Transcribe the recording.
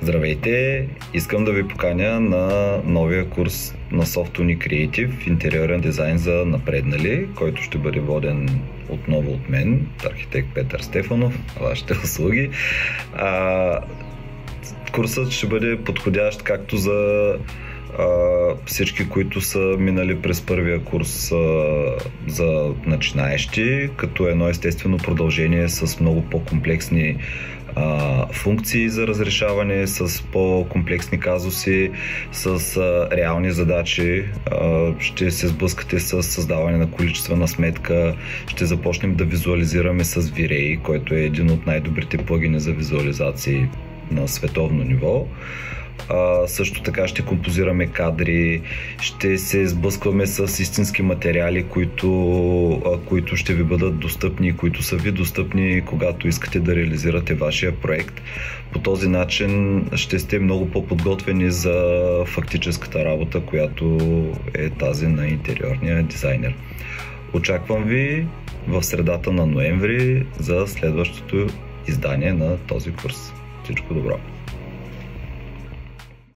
Здравейте! Искам да ви поканя на новия курс на Softuni Creative интериорен дизайн за напреднали, който ще бъде воден отново от мен, архитект Петър Стефанов, вашите услуги. Курсът ще бъде подходящ както за всички, които са минали през първия курс за начинаещи, като едно естествено продължение с много по-комплексни функции за разрешаване, с по-комплексни казуси, с реални задачи. Ще се сблъскате с създаване на количествена сметка, ще започнем да визуализираме с V-Ray, който е един от най-добрите плагини за визуализации на световно ниво. Също така ще композираме кадри, ще се сблъскваме с истински материали, които ще ви бъдат достъпни, които са ви достъпни, когато искате да реализирате вашия проект. По този начин ще сте много по-подготвени за фактическата работа, която е тази на интериорния дизайнер. Очаквам ви в средата на ноември за следващото издание на този курс. Всичко добро!